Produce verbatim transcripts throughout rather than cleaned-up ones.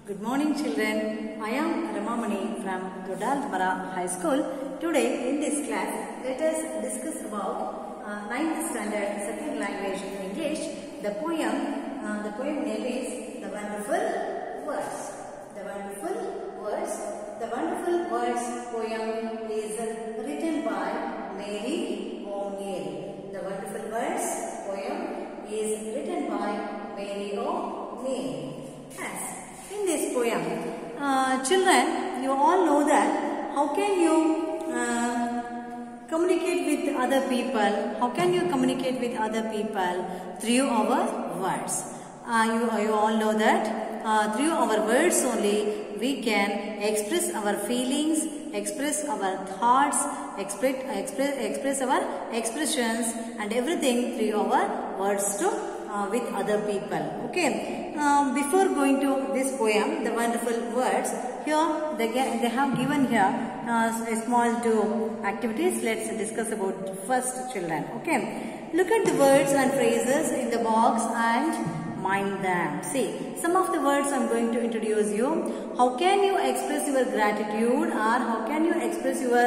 Good morning children. I am Ramamani from Dodaldmara High School. Today in this class, let us discuss about uh, ninth standard second language in English. The poem, uh, the poem name is The Wonderful Words. The Wonderful Words. The Wonderful Words poem is written by Mary O'Neill. The Wonderful Words poem is written by Mary O'Neill. Yes. In this poem, uh, children, you all know that how can you uh, communicate with other people? How can you communicate with other people? Through our words. Uh, you, you all know that uh, through our words only we can express our feelings, express our thoughts, express, express, express our expressions and everything through our words to uh, with other people. Okay. Um, before going to this poem, The Wonderful Words, here they, get, they have given here uh, a small two activities. Let's discuss about first children. Okay. Look at the words and phrases in the box and mind them. See, some of the words I'm going to introduce you. How can you express your gratitude, or how can you express your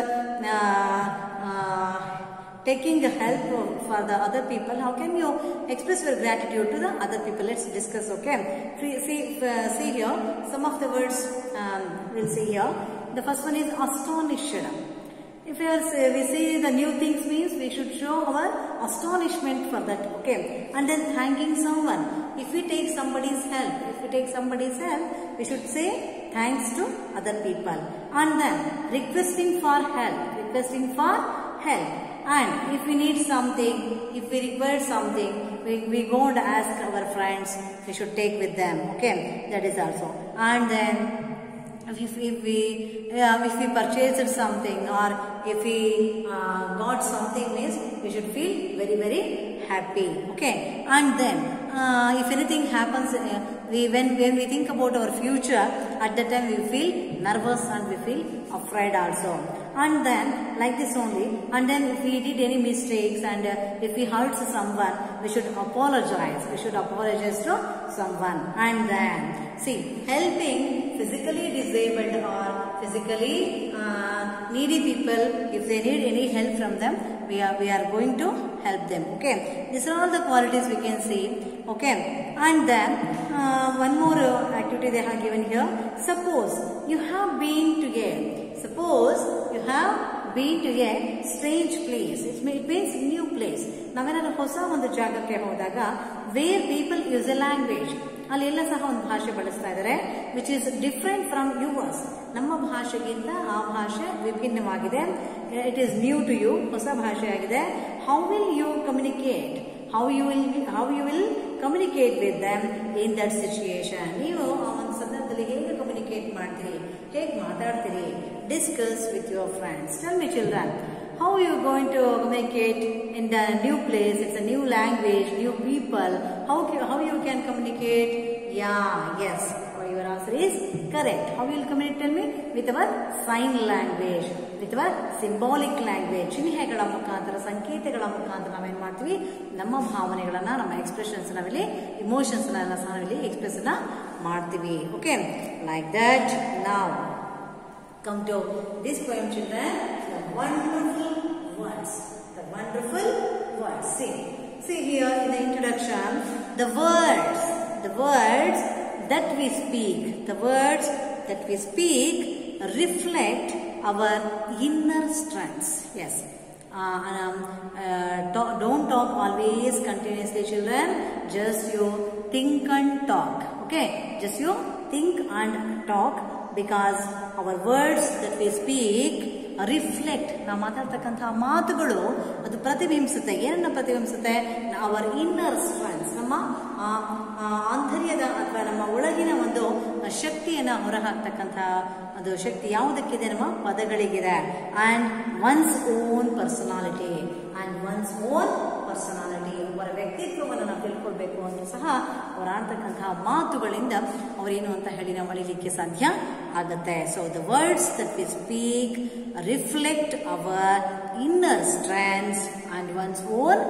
uh, uh, taking the help for the other people? How can you express your gratitude to the other people? Let's discuss. Okay. See, uh, see here. Some of the words um, we'll see here. The first one is astonished. If we, are, we see the new things means we should show our astonishment for that. Okay. And then thanking someone. If we take somebody's help, if we take somebody's help, we should say thanks to other people. And then requesting for help. Requesting for help. And if we need something, if we require something, we, we go and ask our friends, we should take with them. Okay, that is also. And then if, if we uh, if we purchased something, or if we uh, got something, means we should feel very very happy. Okay, and then uh, if anything happens, uh, we when when we think about our future, at that time we feel nervous and we feel afraid also. And then like this only, and then if we did any mistakes and uh, if we hurt someone, we should apologize. We should apologize to someone. And then see, helping physically disabled or physically uh, needy people, if they need any help from them, we are we are going to help them. Okay, these are all the qualities we can see. Okay, and then uh, one more uh, activity they have given here. Suppose you have been to a suppose you have been to a strange place. It means new place. ನಾವೇನಾದ್ರೂ ಹೊಸ ಒಂದು ಜಾಗಕ್ಕೆ ಹೋದಾಗ where people use a language, ಅಲ್ಲಿ ಎಲ್ಲ ಸಹ ಒಂದು ಭಾಷೆ ಬಳಸ್ತಾ ಇದ್ದಾರೆ, which is different from yours. ನಮ್ಮ ಭಾಷೆಗಿಂತ ಆ ಭಾಷೆ ವಿಭಿನ್ನವಾಗಿದೆ. It is new to you. ಹೊಸ ಭಾಷೆ ಆಗಿದೆ. How will you communicate? How you will how you will communicate with them in that situation? ನೀವು ಆ ಒಂದು ಸಂದರ್ಭದಲ್ಲಿ ಹೇಗೆ ಕಮ್ಯುನಿಕೇಟ್ ಮಾಡ್ತೀರಿ, ಹೇಗೆ ಮಾತಾಡ್ತೀರಿ? Discuss with your friends. Tell me children, how are you going to communicate in the new place? It's a new language, new people. How how you can communicate? Yeah, yes. Your answer is correct. How will you communicate? Tell me. With our sign language, with our symbolic language. ಚಿಹ್ನೆಗಳ ಮುಖಾಂತರ, ಸಂಕೇತಗಳ ಮುಖಾಂತರ ನಾವೇನ್ ಮಾಡ್ತೀವಿ, ನಮ್ಮ ಭಾವನೆಗಳನ್ನ, ನಮ್ಮ expressions ನಾವಿಲ್ಲಿ, ಇಮೋಷನ್ಸ್ ನ ಸಹ ನಾವಿಲ್ಲಿ ಎಕ್ಸ್ಪ್ರೆಸ್ ಮಾಡ್ತೀವಿ. Okay, like that. Now come to this poem children. The wonderful words. The wonderful words. See, see here in the introduction, the words, the words that we speak, the words that we speak reflect our inner strengths. Yes. Uh, um, uh, talk, don't talk always continuously children. Just you think and talk. Okay. Just you think and talk, because our words that we speak reflect, ನಾವು ಮಾತಾಡ್ತಕ್ಕಂತಹ ಮಾತುಗಳು ಅದು ಪ್ರತಿಬಿಂಬಿಸುತ್ತೆ. ಏನನ್ನ ಪ್ರತಿಬಿಂಬಿಸುತ್ತೆ? Hour inner strengths, ನಮ್ಮ ಆಂತರ್ಯದ ಅಥವಾ ನಮ್ಮ ಒಳಗಿನ ಒಂದು ಶಕ್ತಿಯನ್ನ ಹೊರಹಾಕ್ತಕ್ಕಂತಹ ಅದು ಶಕ್ತಿ ಯಾವುದಕ್ಕಿದೆ? ನಮ್ಮ ಪದಗಳಿಗಿದೆ. And one's own personality, and one's own personality, ಅವರ ವ್ಯಕ್ತಿತ್ವವನ್ನು ನಾವು ತಿಳ್ಕೊಳ್ಬೇಕು ಅಂತ ಸಹ ಅವರು ಆಡ್ತಕ್ಕಂತಹ ಮಾತುಗಳಿಂದ ಅವರೇನು ಅಂತ ಹೇಳಿ ನಾವು ಅಳಿಲಿಕ್ಕೆ ಸಾಧ್ಯ ಆಗುತ್ತೆ. So the words that we speak reflect our inner strengths and one's own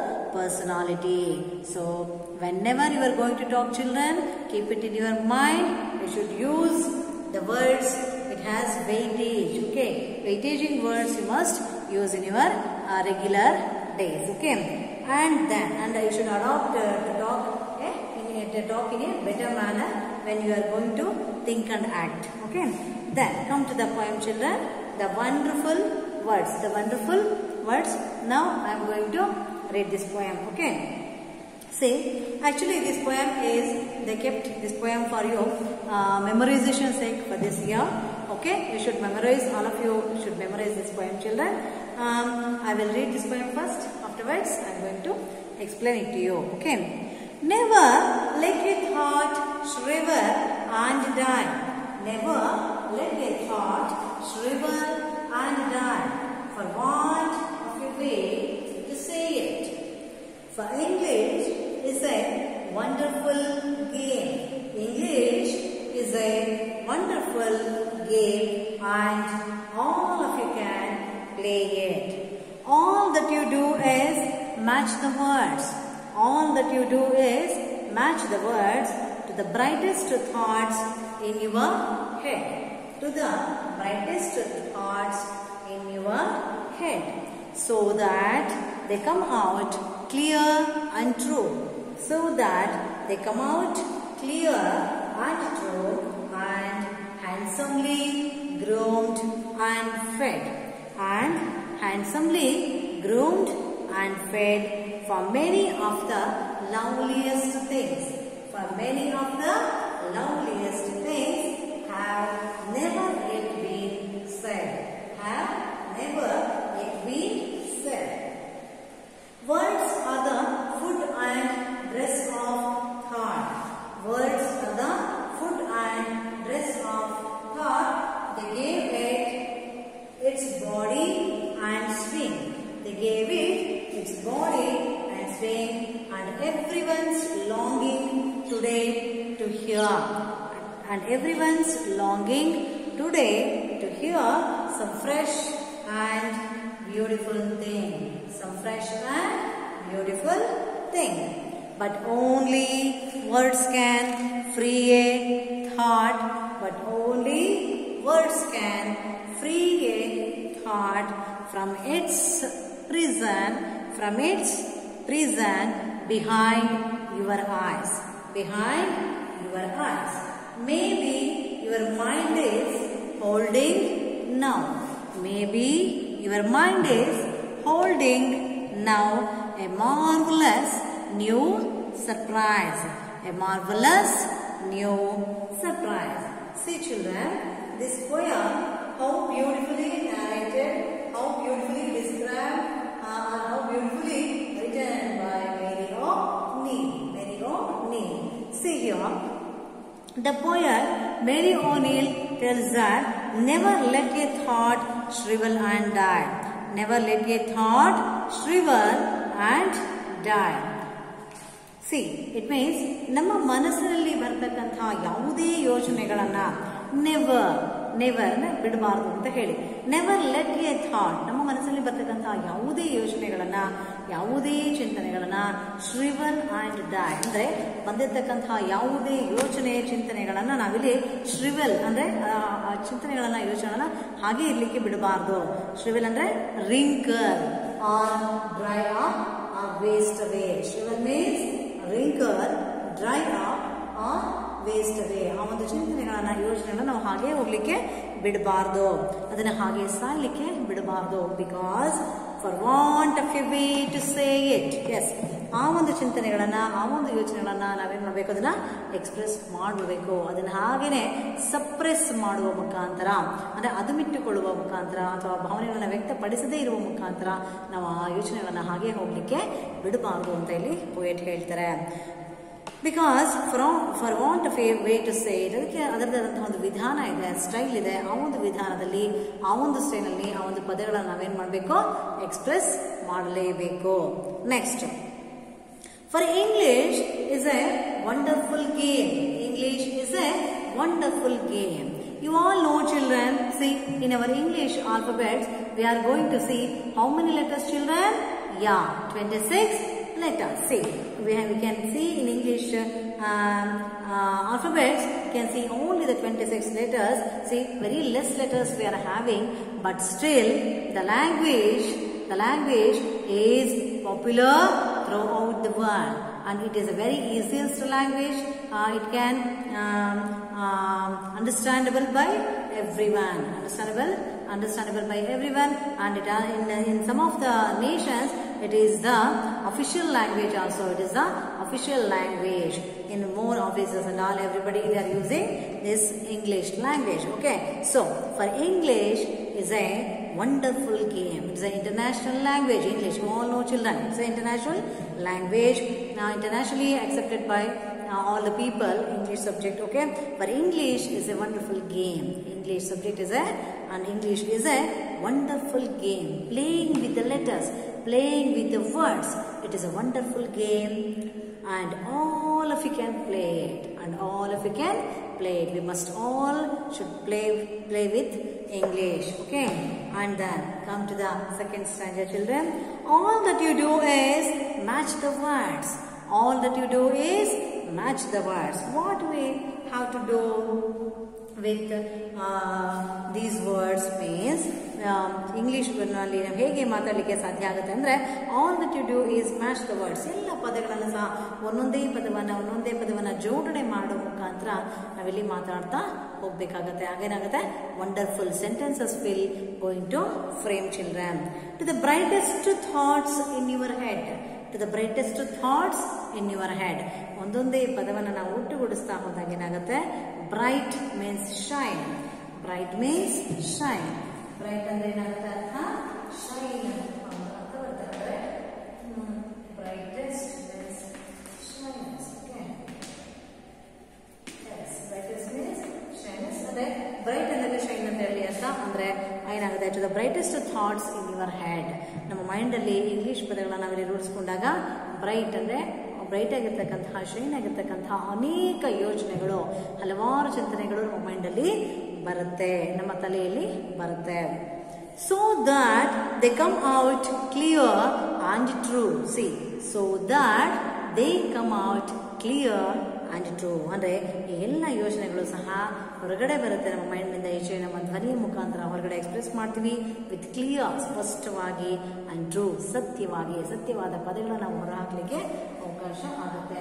personality. So whenever you are going to talk children, keep it in your mind. You should use the words, it has weightage, okay. Weightaging words you must use in your uh, regular days, okay. And then, and you should adopt uh, to talk, eh, in, to talk in a better manner when you are going to think and act, okay. Then come to the poem, children. The wonderful words, the wonderful words. Now I am going to read this poem, okay. See, actually this poem is, they kept this poem for you uh, memorization sake for this year, okay. You should memorize, all of you should memorize this poem, children. Um, I will read this poem first, afterwards I am going to explain it to you, okay. Never let a thought shrivel and die. Never let a thought shrivel and die for want of a way to say it. For English is a wonderful game. English is a wonderful game and all of you can play it. All that you do is match the words. All that you do is match the words to the brightest thoughts in your head. To the brightest thoughts in your head. So that they come out clear and true. So that they come out clear and true and handsomely groomed and fed. And handsomely groomed and fed for many of the loveliest things. For many of the loveliest things have never yet been said. Have never yet been said. Words are the food and dress of thought. Words are the food and dress of thought. They gave it its body and swing. They gave it its body and swing, and everyone's longing today to hear. And everyone's longing today to hear some fresh and beautiful thing. Some fresh and beautiful thing. But only words can free a thought. But only words can free a thought from its prison, from its prison behind your eyes. Behind your eyes. Maybe your mind is holding now. Maybe your mind is holding now a marvelous new surprise. A marvelous new surprise. See, children, this poem, how beautifully narrated, how beautifully described, uh, how beautifully written by Mary O'Neill. Mary O'Neill. See here, the poet Mary O'Neill tells that never let a thought shrivel and die. Never let a thought shrivel and die. See, it means ನಮ್ಮ ಮನಸ್ಸಿನಲ್ಲಿ ಬರತಕ್ಕಂತಹ ಯಾವುದೇ ಯೋಚನೆಗಳನ್ನ never never ಬಿಡಬಾರದು ಅಂತ ಹೇಳಿ. Never let A thought, ನಮ್ಮ ಮನಸ್ಸಲ್ಲಿ ಬರ್ತಕ್ಕಂತಹ ಯಾವುದೇ ಯೋಚನೆಗಳನ್ನ, ಯಾವುದೇ ಚಿಂತನೆಗಳನ್ನ ಶ್ರಿವಲ್ ಅಂಡ್ ಡೈ ಅಂದ್ರೆ ಬಂದಿರತಕ್ಕಂತಹ ಯಾವುದೇ ಯೋಚನೆ ಚಿಂತನೆಗಳನ್ನ ನಾವಿಲ್ಲಿ ಶ್ರಿವಲ್ ಅಂದ್ರೆ ಚಿಂತನೆಗಳನ್ನ ಯೋಚನೆಗಳನ್ನ ಹಾಗೆ ಇರ್ಲಿಕ್ಕೆ ಬಿಡಬಾರ್ದು. ಶ್ರಿವಲ್ ಅಂದ್ರೆ wrinkle or dry up or waste away. Shrivel means wrinkle, dry up or waste away. ಆ ಒಂದು ಚಿಂತನೆಗಳನ್ನ ಯೋಚನೆಗಳನ್ನ ನಾವು ಹಾಗೆ ಹೋಗ್ಲಿಕ್ಕೆ ಬಿಡಬಾರ್ದು, ಅದನ್ನ ಹಾಗೆ ಸಾಯ್ಲಿಕ್ಕೆ ಬಿಡಬಾರ್ದು. Because for want of a way to say it. Yes, ಆ ಒಂದು ಚಿಂತನೆಗಳನ್ನ, ಆ ಒಂದು ಯೋಚನೆಗಳನ್ನ ನಾವೇನ್ ಮಾಡ್ಬೇಕು, ಅದನ್ನ ಎಕ್ಸ್ಪ್ರೆಸ್ ಮಾಡಬೇಕು. ಅದನ್ನ ಹಾಗೇನೆ ಸಪ್ರೆಸ್ ಮಾಡುವ ಮುಖಾಂತರ, ಅಂದ್ರೆ ಅದುಮಿಟ್ಟುಕೊಳ್ಳುವ ಮುಖಾಂತರ ಅಥವಾ ಭಾವನೆಗಳನ್ನ ವ್ಯಕ್ತಪಡಿಸದೇ ಇರುವ ಮುಖಾಂತರ ನಾವು ಆ ಯೋಚನೆಗಳನ್ನ ಹಾಗೆ ಹೋಗ್ಲಿಕ್ಕೆ ಬಿಡಬಾರ್ದು ಅಂತ ಇಲ್ಲಿ ಪೋಯೆಟ್ ಹೇಳ್ತಾರೆ. Because for for want of a way to say it, ಅದಕ್ಕೆ ಅದರದಂತಹ ಒಂದು ವಿಧಾನ ಇದೆ, ಸ್ಟೈಲ್ ಇದೆ. ಆ ಒಂದು ವಿಧಾನದಲ್ಲಿ, ಆ ಒಂದು ಸ್ಟೈಲಲ್ಲಿ ಆ ಒಂದು ಪದಗಳನ್ನು ನಾವೇನ್ ಮಾಡಬೇಕು, ಎಕ್ಸ್ಪ್ರೆಸ್ ಮಾಡಲೇಬೇಕು. Next, for English is a wonderful game. English is a wonderful game. You all know, children, see, in our English alphabets we are going to see how many letters, children? Yeah, twenty-six letters. See, we, have, we can see in English uh, uh, alphabets, you can see only the twenty-six letters. See, very less letters we are having, but still the language, the language is popular throughout the world, and it is a very easiest language. Uh, it can um, um, understandable by everyone, understandable, understandable by everyone, and it are in, in some of the nations it is the official language also. It is the official language in more offices and all. Everybody they are using this English language. Okay, so for English is a wonderful game. It's an international language. English, you all know, children. It's an international language, now internationally accepted by uh, all the people. English subject. Okay, but English is a wonderful game. English subject is a and English is a wonderful game. Playing with the letters, playing with the words. It is a wonderful game, and all of you can play it, and all of you can play it. We must all should play play with English. Okay, and then come to the second standard, children. All that you do is match the words. All that you do is match the words. What we have to do with uh, these words means English ನಲ್ಲಿ ನಾವು ಹೇಗೆ ಮಾತಾಡಲಿಕ್ಕೆ ಸಾಧ್ಯ ಆಗುತ್ತೆ ಅಂದ್ರೆ all that you do is match the words. ಎಲ್ಲ ಪದಗಳನ್ನು ಸಹ ಒಂದೊಂದೇ ಪದವನ್ನ ಒಂದೊಂದೇ ಪದವನ್ನ ಜೋಡಣೆ ಮಾಡೋ ಮುಖಾಂತರ ನಾವಿಲ್ಲಿ ಮಾತಾಡ್ತಾ ಹೋಗಬೇಕಾಗುತ್ತೆ. ಆಗೇನಾಗುತ್ತೆ, wonderful sentences will going to frame children. To the brightest thoughts in your head. To the brightest thoughts in your head. ಒಂದೊಂದೇ ಪದವನ್ನು ನಾವು ಒಟ್ಟುಗೂಡಿಸ್ತಾ ಹೋದಾಗ ಏನಾಗುತ್ತೆ, bright means shine. Bright means shine. Bright ಅಂದ್ರೆ ಏನಾಗುತ್ತೆ ಅರ್ಥ, ಶೈನ್ ಅಂತ ಬರ್ತಾರೆ. Brightest means shines. Okay, yes, brightest means shines. ಅಂದ್ರೆ ಬ್ರೈಟ್ ಅಂದ್ರೆ ಶೈನ್ ಅಂತ ಹೇಳಿ ಅರ್ಥ. ಅಂದ್ರೆ ಏನಾಗುತ್ತೆ, to the brightest thoughts in your head. ನಮ್ಮ ಮೈಂಡ್ ಅಲ್ಲಿ ಇಂಗ್ಲಿಷ್ ಪದಗಳನ್ನ ನಾವಿಲ್ಲಿ ರೂಢಿಸ್ಕೊಂಡಾಗ ಬ್ರೈಟ್ ಅಂದ್ರೆ ಬ್ರೈಟ್ ಆಗಿರ್ತಕ್ಕಂತಹ, ಶೈನ್ ಆಗಿರ್ತಕ್ಕಂತಹ ಅನೇಕ ಯೋಚನೆಗಳು, ಹಲವಾರು ಚಿಂತನೆಗಳು ನಮ್ಮ ಮೈಂಡಲ್ಲಿ ಬರುತ್ತೆ, ನಮ್ಮ ತಲೆಯಲ್ಲಿ ಬರುತ್ತೆ. So that they come out clear and true. See, so that they come out clear and true. ಅಂದರೆ ಎಲ್ಲ ಯೋಚನೆಗಳು ಸಹ ಹೊರಗಡೆ ಬರುತ್ತೆ ನಮ್ಮ ಮೈಂಡ್ನಿಂದ ಈಚೆ, ನಮ್ಮ ಧ್ವನಿಯ ಮುಖಾಂತರ ಹೊರಗಡೆ ಎಕ್ಸ್ಪ್ರೆಸ್ ಮಾಡ್ತೀವಿ ವಿತ್ ಕ್ಲಿಯರ್, ಸ್ಪಷ್ಟವಾಗಿ, ಆ್ಯಂಡ್ ಟ್ರೂ, ಸತ್ಯವಾಗಿ, ಸತ್ಯವಾದ ಪದಗಳನ್ನು ನಾವು ಹೊರಹಾಕಲಿಕ್ಕೆ ಅವಕಾಶ ಆಗುತ್ತೆ.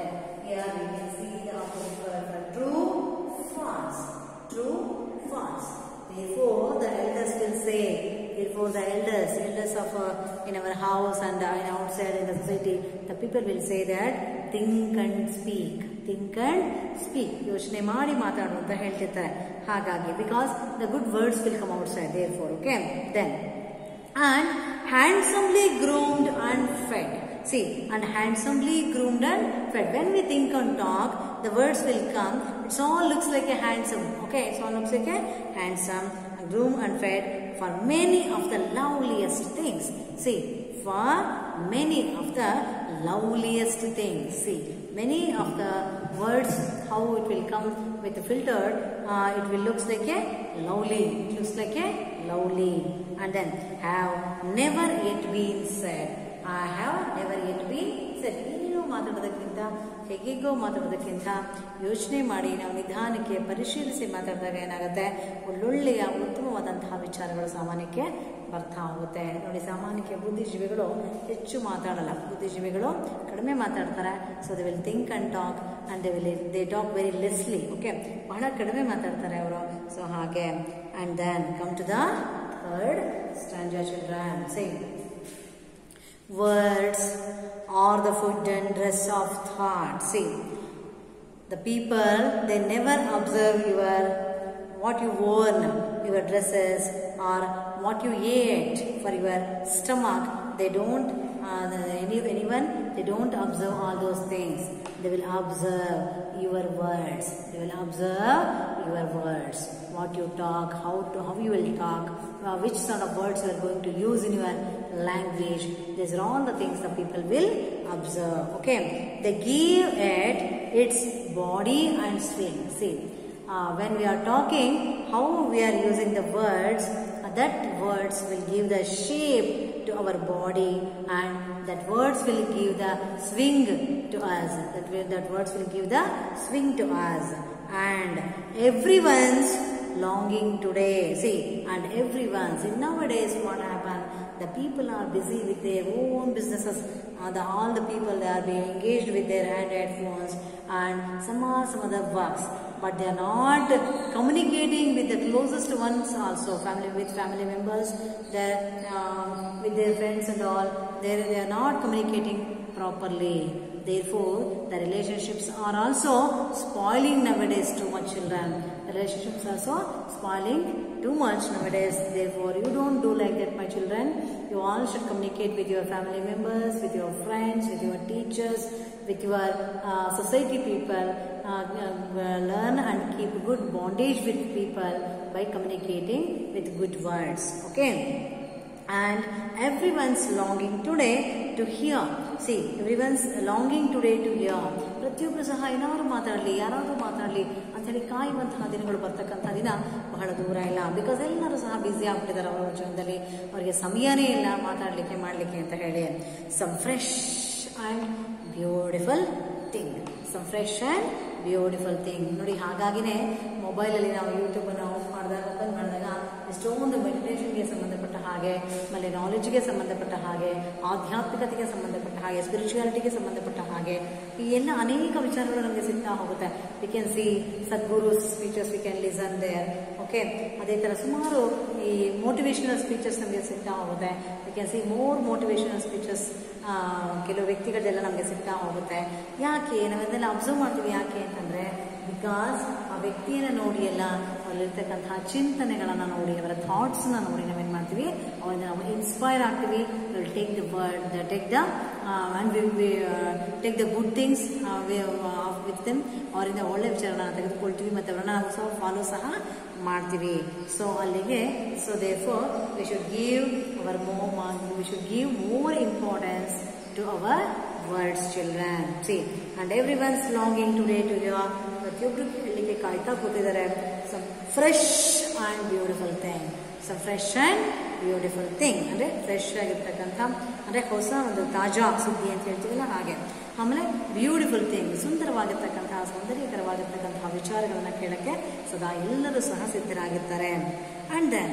True, false, true, false. Therefore, the elders will say, therefore the elders, elders of uh, in our house and uh, outside in the society, the people will say that think and speak, think and speak. ಯೋಚನೆ ಮಾಡಿ ಮಾತಾಡು ಅಂತ ಹೇಳ್ತಿರ್ತಾರೆ. ಹಾಗಾಗಿ because the good words will come outside. Therefore, okay. Then, and handsomely groomed and fed. See, and handsomely groomed and fed. When we think and talk, the words will come. It all looks like a handsome. Okay, it all looks like a handsome, groomed and fed for many of the loveliest things. See, for many of the loveliest things. See, many of the words, how it will come with the filtered, uh, it will looks like a lovely. It looks like a lovely. And then have never yet been said. I have never yet been said. ಏನೇನೋ ಮಾತಾಡೋದಕ್ಕಿಂತ, ಹೇಗೇಗೋ ಮಾತಾಡೋದಕ್ಕಿಂತ ಯೋಚನೆ ಮಾಡಿ ನಾವು ನಿಧಾನಕ್ಕೆ ಪರಿಶೀಲಿಸಿ ಮಾತಾಡಿದಾಗ ಏನಾಗುತ್ತೆ, ಒಳ್ಳೊಳ್ಳೆಯ ಉತ್ತಮವಾದಂತಹ ವಿಚಾರಗಳು ಸಾಮಾನ್ಯಕ್ಕೆ ಬರ್ತಾ ಹೋಗುತ್ತೆ. ನೋಡಿ, ಸಾಮಾನ್ಯಕ್ಕೆ ಬುದ್ಧಿಜೀವಿಗಳು ಹೆಚ್ಚು ಮಾತಾಡಲ್ಲ, ಬುದ್ಧಿಜೀವಿಗಳು ಕಡಿಮೆ ಮಾತಾಡ್ತಾರೆ. So they will think and talk and they will they talk very lessly. Okay, ಬಹಳ ಕಡಿಮೆ ಮಾತಾಡ್ತಾರೆ ಅವರು. ಸೊ ಹಾಗೆ, and then come to the third stanza children. Say, words are the food and dress of thought. See, the people, they never observe your what you worn, your dresses, or what you ate for your stomach. They don't uh, any, anyone they don't observe all those things. They will observe your words. They will observe your words, what you talk, how to how you will talk, uh, which sort of words you are going to use in your language. These are all the things the people will observe. Okay, they give it its body and swing. See, uh, when we are talking, how we are using the words, uh, that words will give the shape to our body, and that words will give the swing to us. That, will, that words will give the swing to us. And everyone's longing today. See, and everyone's. In nowadays, what happened? The people are busy with their own businesses. Uh, the, all the people, they are being engaged with their handheld phones, and some are some other works. But they are not communicating with the closest ones also, family with family members, their, uh, with their friends and all. They, they are not communicating properly. Therefore, the relationships are also spoiling nowadays too much, children. The relationships are also spoiling too much nowadays. Therefore, you don't do like that, my children. You all should communicate with your family members, with your friends, with your teachers, with your uh, society people. Uh, uh, learn and keep good bondage with people by communicating with good words. Okay. And everyone's longing today to hear. See, everyone's longing today to hear. ಪ್ರತಿಯೊಬ್ಬರು ಸಹ ಏನಾದ್ರು ಮಾತಾಡಲಿ, ಯಾರಾದರೂ ಮಾತಾಡಲಿ ಅಂಥೇಳಿ ಕಾಯುವಂತಹ ದಿನಗಳು ಬರ್ತಕ್ಕಂಥ ದಿನ ಬಹಳ ದೂರ ಇಲ್ಲ. ಬಿಕಾಸ್ ಎಲ್ಲರೂ ಸಹ ಬ್ಯುಸಿ ಆಗ್ಬಿಟ್ಟಿದ್ದಾರೆ ಅವರ ಜೀವನದಲ್ಲಿ. ಅವರಿಗೆ ಸಮಯನೇ ಇಲ್ಲ ಮಾತಾಡಲಿಕ್ಕೆ ಮಾಡಲಿಕ್ಕೆ ಅಂತ ಹೇಳಿ. Some fresh and beautiful thing. Some fresh and beautiful thing. ನೋಡಿ, ಹಾಗಾಗಿನೇ ಮೊಬೈಲಲ್ಲಿ ನಾವು ಯೂಟ್ಯೂಬನ್ನು ಆಫ್ ಮಾಡಿದಾಗ ಓಪನ್ ಮಾಡಿದಾಗ ಎಷ್ಟೊಂದು ಮೆಡಿಟೇಷನ್ಗೆ ಸಂಬಂಧಪಟ್ಟ ಹಾಗೆ, ಆಮೇಲೆ ನಾಲೆಜ್ಗೆ ಸಂಬಂಧಪಟ್ಟ ಹಾಗೆ, ಆಧ್ಯಾತ್ಮಿಕತೆಗೆ ಸಂಬಂಧಪಟ್ಟ ಹಾಗೆ, ಸ್ಪಿರಿಚುಯಾಲಿಟಿಗೆ ಸಂಬಂಧಪಟ್ಟ ಹಾಗೆ ಈ ಎಲ್ಲ ಅನೇಕ ವಿಚಾರಗಳು ನಮಗೆ ಸಿಗ್ತಾ ಹೋಗುತ್ತೆ. We can see Sadhguru speeches, we can listen there. Okay, ಅದೇ ಥರ ಸುಮಾರು ಈ ಮೋಟಿವೇಶನಲ್ ಸ್ಪೀಚಸ್ ನಮಗೆ ಸಿಗ್ತಾ ಹೋಗುತ್ತೆ. We can see more motivational speeches ಕೆಲವು ವ್ಯಕ್ತಿಗಳದೆಲ್ಲ ನಮಗೆ ಸಿಗ್ತಾ ಹೋಗುತ್ತೆ. ಯಾಕೆ ನಾವೆಲ್ಲ ಅಬ್ಸರ್ವ್ ಮಾಡ್ತೀವಿ? ಯಾಕೆ ಅಂತಂದರೆ ಬಿಕಾಸ್ ಆ ವ್ಯಕ್ತಿಯನ್ನು ನೋಡಿ ಎಲ್ಲ ಅವರಲ್ಲಿರ್ತಕ್ಕಂತಹ ಚಿಂತನೆಗಳನ್ನು ನೋಡಿ, ಅವರ ಥಾಟ್ಸ್ನ ನೋಡಿ ನಾವೇನು ಮಾಡ್ತೀವಿ, ಅವರಿಂದ ನಾವು ಇನ್ಸ್ಪೈರ್ ಆಗ್ತೀವಿ. Will take the word the take the and we take the good things with them. ಅವರಿಂದ ಒಳ್ಳೆ ವಿಚಾರಗಳನ್ನು ತೆಗೆದುಕೊಳ್ತೀವಿ ಮತ್ತು ಅವರನ್ನು ನಾವು ಸಹ ಫಾಲೋ ಸಹ ಮಾಡ್ತೀವಿ. ಸೊ ಅಲ್ಲಿಗೆ so therefore we should give our more we should give more importance to our words, children. See, and everyone's longing today to hear. ಪ್ರತಿಯೊಬ್ಬರು ಹೇಳಲಿಕ್ಕೆ ಕಾಯ್ತಾ ಕೂತಿದ್ದಾರೆ. some fresh and beautiful thing. some fresh and beautiful thing ಅಂದರೆ fresh ಆಗಿರ್ತಕ್ಕಂಥ, ಅಂದರೆ ಹೊಸ ಒಂದು ತಾಜಾ ಸುದ್ದಿ ಅಂತ ಹೇಳ್ತೀವಲ್ಲ ಹಾಗೆ. ಆಮೇಲೆ ಬ್ಯೂಟಿಫುಲ್ ಥಿಂಗ್, ಸುಂದರವಾಗಿರ್ತಕ್ಕಂತಹ, ಸೌಂದರ್ಯಕರವಾಗಿರ್ತಕ್ಕಂತಹ ವಿಚಾರಗಳನ್ನ ಕೇಳಕ್ಕೆ ಸದಾ ಎಲ್ಲರೂ ಸಹ ಸಿದ್ಧರಾಗಿರ್ತಾರೆ. And then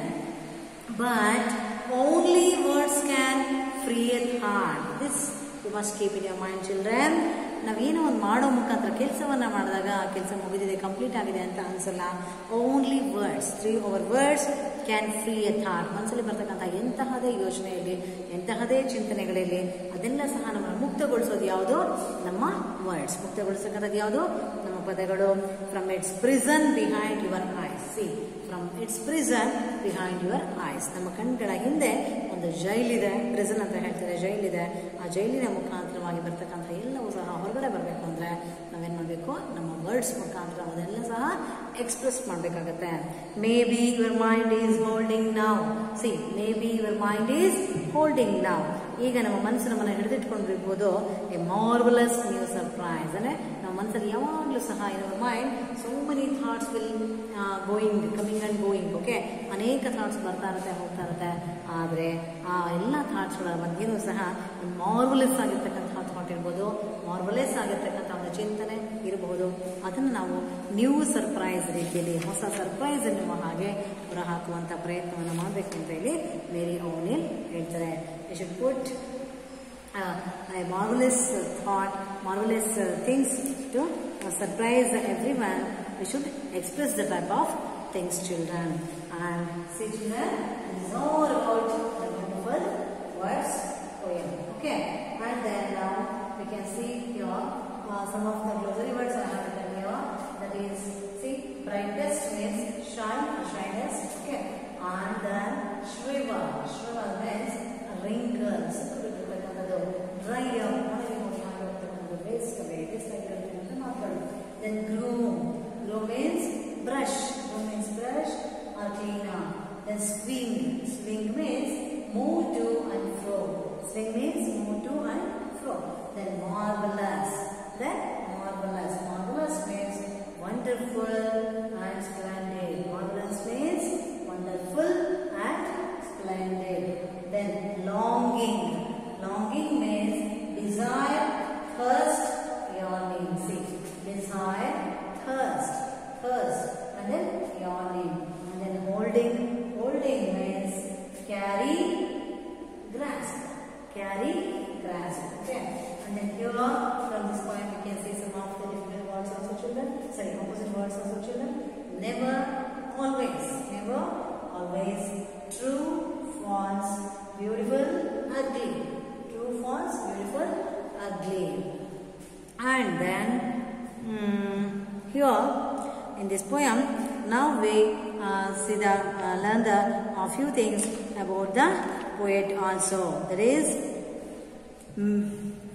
but only words can free at heart. This you must keep in your mind, children. ನಾವೇನೋ ಒಂದು ಮಾಡೋ ಮುಖಾಂತರ ಕೆಲಸವನ್ನ ಮಾಡಿದಾಗ ಕೆಲಸ ಮುಗಿದಿದೆ, ಕಂಪ್ಲೀಟ್ ಆಗಿದೆ ಅಂತ ಅನ್ಸಲ್ಲ. Only words, three our words can free at heart. ಮನಸ್ಸಲ್ಲಿ ಬರ್ತಕ್ಕಂಥ ಎಂತಹದೇ ಯೋಚನೆಯಲ್ಲಿ, ಎಂತಹದೇ ಚಿಂತನೆಗಳಲ್ಲಿ ಅದೆಲ್ಲ ಸಹ ನಮ್ಮನ್ನು ಮುಕ್ತಗೊಳಿಸೋದು ಯಾವುದು? ನಮ್ಮ ವರ್ಡ್ಸ್. ಮುಕ್ತಗೊಳಿಸತಕ್ಕಂಥದ್ದು ಯಾವುದು? ನಮ್ಮ ಪದಗಳು. From its prison behind your eyes. See, from its prison behind your eyes. ನಮ್ಮ ಕಣ್ಗಳ ಹಿಂದೆ ಒಂದು ಜೈಲಿದೆ, ಪ್ರಿಸನ್ ಅಂತ ಹೇಳ್ತಾರೆ, ಜೈಲಿದೆ. ಆ ಜೈಲಿನ ಮುಖಾಂತರವಾಗಿ ಬರ್ತಕ್ಕಂಥ ಎಲ್ಲವೂ ಸಹ ಹೊರಗಡೆ ಬರಬೇಕು ಅಂದರೆ ನಾವೇನು ಮಾಡಬೇಕು? ನಮ್ಮ ವರ್ಡ್ಸ್ ಮುಖಾಂತರ ಅದೆಲ್ಲ ಸಹ ಎಕ್ಸ್ಪ್ರೆಸ್ ಮಾಡಬೇಕಾಗತ್ತೆ. Maybe your mind is holding now. See, maybe your mind is holding now. ಈಗ ನಮ್ಮ ಮನಸ್ಸು ನಮ್ಮನ್ನು ಹಿಡಿದಿಟ್ಕೊಂಡಿರ್ಬೋದು ಎ ಮಾರ್ವಲಸ್ ನ್ಯೂ ಸರ್ಪ್ರೈಸ್. ಅಂದರೆ ನಮ್ಮ ಮನಸ್ಸಲ್ಲಿ ಯಾವಾಗಲೂ ಸಹ in mind so many thoughts will going coming and going. Okay, ಅನೇಕ ಥಾಟ್ಸ್ ಬರ್ತಾ ಇರುತ್ತೆ, ಹೋಗ್ತಾ ಇರುತ್ತೆ. ಆದರೆ ಆ ಎಲ್ಲ ಥಾಟ್ಸ್ಗಳ ಮಧ್ಯೆಯೂ ಸಹ ಮಾರ್ವಲಸ್ ಆಗಿರ್ತಕ್ಕಂಥ ಥಾಟ್ ಇರ್ಬೋದು, ಮಾರ್ವಲಸ್ ಆಗಿರ್ತಕ್ಕಂಥ ಒಂದು ಚಿಂತನೆ ಇರಬಹುದು. ಅದನ್ನು ನಾವು ನ್ಯೂ ಸರ್ಪ್ರೈಸ್ ರೀತಿಯಲ್ಲಿ, ಹೊಸ ಸರ್ಪ್ರೈಸ್ ಎನ್ನುವ ಹಾಗೆ ಹೊರಹಾಕುವಂಥ ಪ್ರಯತ್ನವನ್ನು ಮಾಡಬೇಕು ಅಂತ ಹೇಳಿ ಮೇರಿ ಓನಿಲ್ ಹೇಳ್ತಾರೆ. You should put a marvelous thought, marvelous uh, things to uh, surprise everyone. We should express the type of things, children. And see, children, this is all about the beautiful words poem. Okay, and then now we can see here uh, some of the glossary words I have written here. That is, see, brightest means shine or shyness. Okay, and then shriva, shriva means wrinkles. Dry up, waste away, this like that. Then groom, groom means brush, groom means brush or clean up. Then swing, swing means move to and fro. Swing means move to and fro. Then marvelous, then marvelous, marvelous means wonderful and splendid. Marvelous means wonderful and splendid. Then longing. holding, holding means carry, grasp, carry, grasp. Okay. And then here from this point we can see some of the different words also, children. Sorry, opposite words also, children. Never, always, never, always. True, false, beautiful, ugly. True, false, beautiful, ugly. And then um, here in this poem, now we uh, see the uh, learn the a few things about the poet also. That is, um,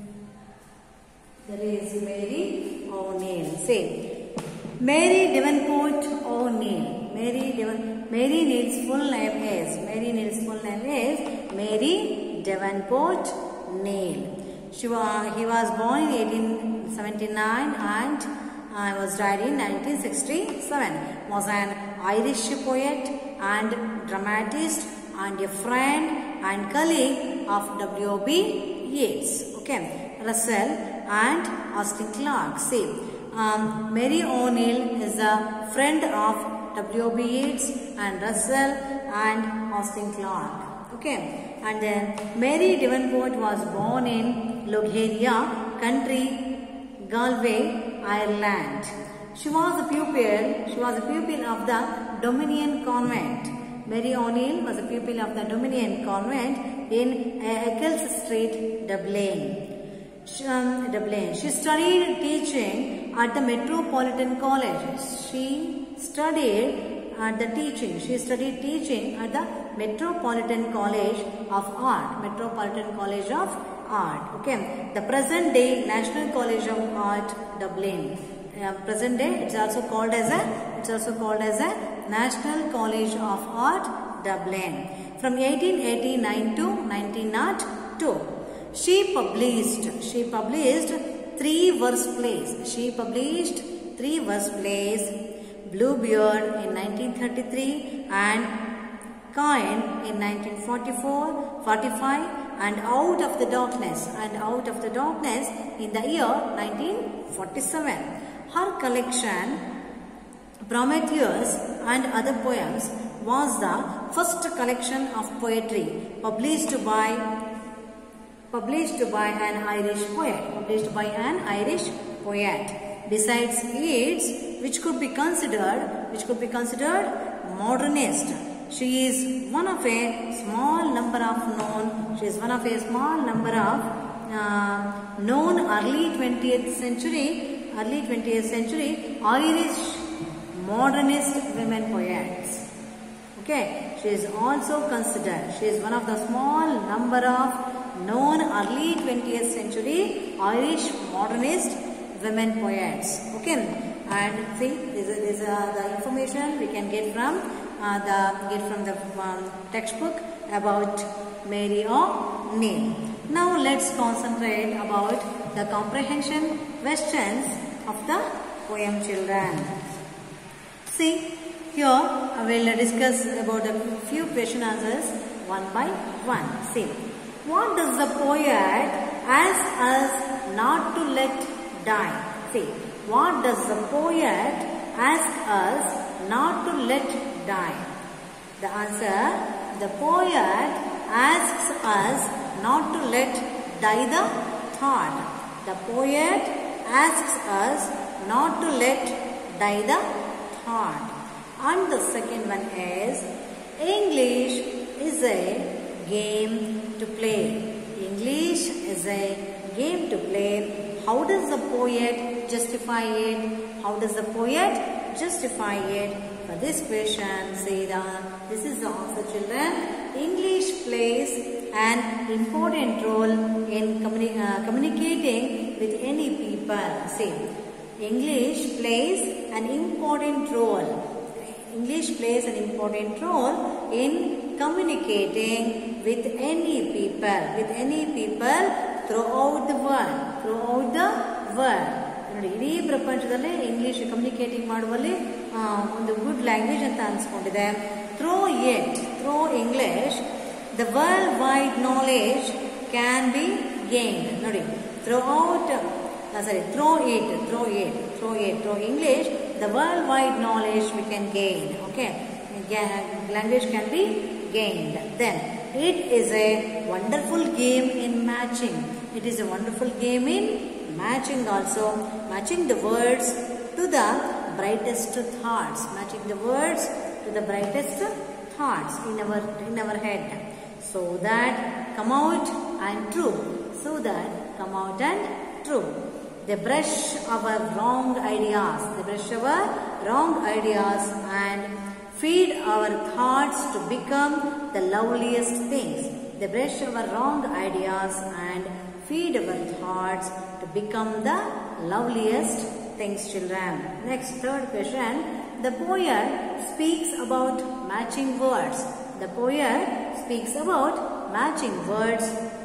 that is Mary O'Neill. Say, Mary Davenport O'Neill. Mary Devon. Mary Neill's full name is. Mary Neill's full name is Mary Davenport Neil. She was, he was born in eighteen seventy-nine and uh, was died in nineteen sixty-seven. Was an Irish poet and dramatist and a friend and colleague of W B Yeats, okay, Russell and Austin Clarke. See, um, Mary O'Neill is a friend of W B Yeats and Russell and Austin Clarke. Okay, and then Mary Davenport was born in Lougheria, County Galway, Ireland. She was a pupil. She was a pupil of the Dominion Convent. Mary O'Neill was a pupil of the Dominion Convent in Eccles Street, Dublin. She, um, Dublin. She studied teaching at the Metropolitan College. She studied at the teaching. She studied teaching at the Metropolitan College of Art. Metropolitan College of Art. Okay. The present day National College of Art, Dublin. Uh, present day, it's also called as a. It's also called as a National College of Art, Dublin. From eighteen eighty-nine to nineteen oh two, she published. She published three verse plays. She published three verse plays. Bluebeard in nineteen thirty-three and Cain in nineteen forty-four, forty-five and Out of the Darkness and Out of the Darkness in the year nineteen forty-seven. Her collection Prometheus and Other Poems was the first collection of poetry published by published by an Irish poet. Published by an Irish poet. Besides Yeats, which could be considered, which could be considered modernist. She is one of a small number of known. She is one of a small number of uh, known early twentieth century, early twentieth century Irish modernist women poets. Okay, she is also considered. She is one of the small number of known early twentieth century Irish modernist women poets. Okay, and see, this is, this is uh, the information we can get from uh, the get from the um, textbook about Mary O'Neill. Now let's concentrate about the comprehension questions of the poem, children. See, here I will discuss about a few question answers one by one. See, what does the poet ask us not to let die? See, what does the poet ask us not to let die? The answer, the poet asks us not to let die the thought. The poet asks us not to let die the thought. And the second one is, English is a game to play. English is a game to play. How does the poet justify it? How does the poet justify it? For this question, say that this is the answer, children. English plays an important role in communi uh, communicating with any people. See, English plays an important role. English plays an important role in communicating with any people, with any people throughout the world, throughout the world. ನೋಡಿ, ಇಡೀ ಪ್ರಪಂಚದಲ್ಲೇ English communicating ಮಾಡುವಲ್ಲಿ ಒಂದು good language ಅಂತ ಅನ್ಸ್ಕೊಂಡಿದೆ. Through it, through English the world wide knowledge can be gained. ನೋಡಿ, throughout sorry through it through it through it through English the world wide knowledge we can gain. Okay, language can be gained. Then it is a wonderful game in matching. It is a wonderful game in matching also. Matching the words to the brightest thoughts. Matching the words to the brightest thoughts in our in our head. So that come out and true. So that come out and true. They brush our wrong ideas. They brush our wrong ideas and feed our thoughts to become the loveliest things. They brush our wrong ideas and feed our thoughts to become the loveliest things, children. Next, third question. The poet speaks about matching words. The poet speaks about matching words.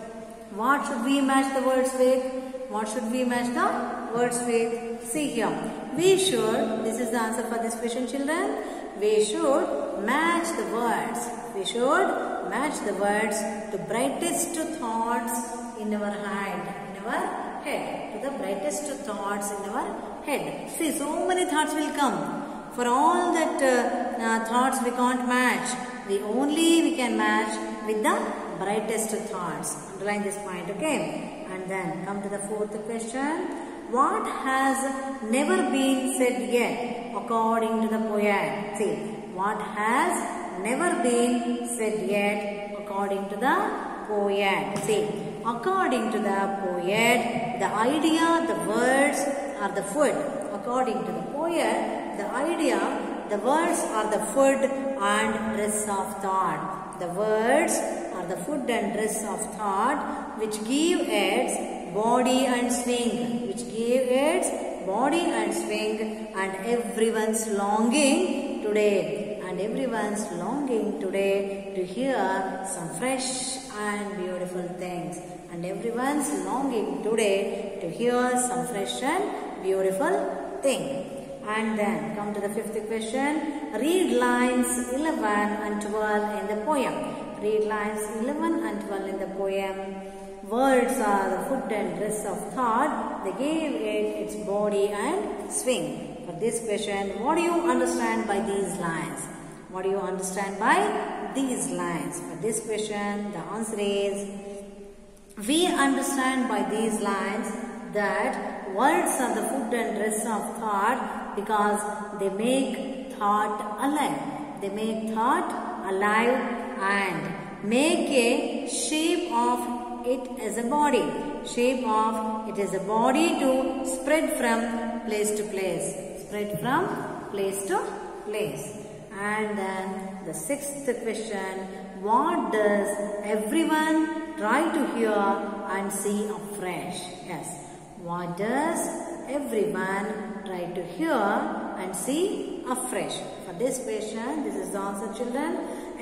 What should we match the words with? What should we match the words with? See here. We should, this is the answer for this question, children. We should match the words. We should match the words to brightest thoughts in our head. In our head. To the brightest thoughts in our head. See, so many thoughts will come. For all that uh, uh, thoughts we can't match. We only we can match with the brightest thoughts. Underline this point, okay? And then come to the fourth question. What has never been said yet according to the poet? See, what has never been said yet according to the poet? See, according to the poet, the idea, the words are the food. According to the poet, the idea, the words are the food and dress of thought. The words are the food and dress of thought which give its body and swing. Which give its body and swing and everyone's longing today. And everyone's longing today to hear some fresh and beautiful things. And everyone's longing today to hear some fresh and beautiful thing. And then come to the fifth question. Read lines eleven and twelve in the poem. Read lines eleven and twelve in the poem. Words are the food and dress of thought. They gave it its body and swing. For this question, what do you understand by these lines? What do you understand by these lines? For this question, the answer is, we understand by these lines that words are the food and dress of thought because they make thought alive. They make thought alive and make a shape of it as a body. Shape of it as a body to spread from place to place. Spread from place to place. And then the sixth question. What does everyone try to hear and see afresh? Yes. What does everyone try to hear and see afresh? For this question, this is the answer, children.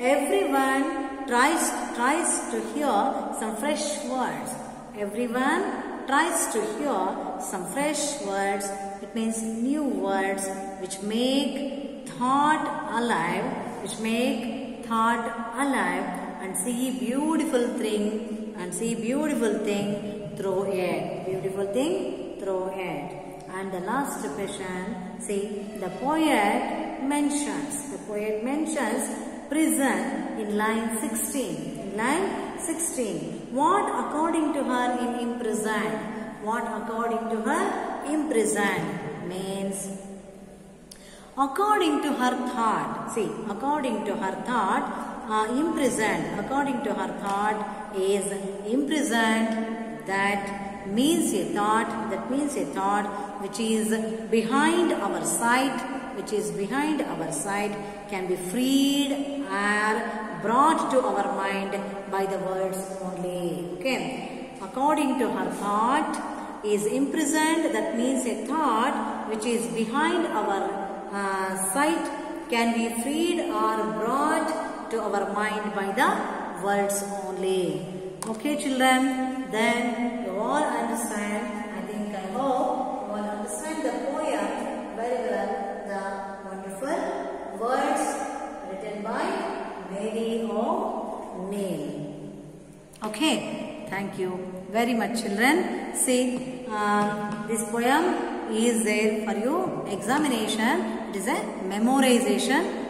Everyone tries, tries to hear some fresh words. Everyone tries to hear some fresh words. It means new words which make thought alive, which make thought alive and see beautiful thing and see beautiful thing through it. Beautiful thing through it. And the last question, see, the poet mentions, the poet mentions prison in line sixteen. In line sixteen. What according to her in imprisoned? What according to her imprisoned means according to her thought. See, according to her thought, uh, imprisoned, according to her thought is imprisoned. That means a thought, that means a thought which is behind our sight, which is behind our sight can be freed or brought to our mind by the words only. Okay. According to her thought is imprisoned, that means a thought which is behind our Uh, sight can be freed or brought to our mind by the words only. Okay, children, then you all understand, I think, I hope you all understand the poem very well, the wonderful words written by Mary O'Neill. Okay, thank you very much, children. See, uh, this poem is there for you examination. It is a memorization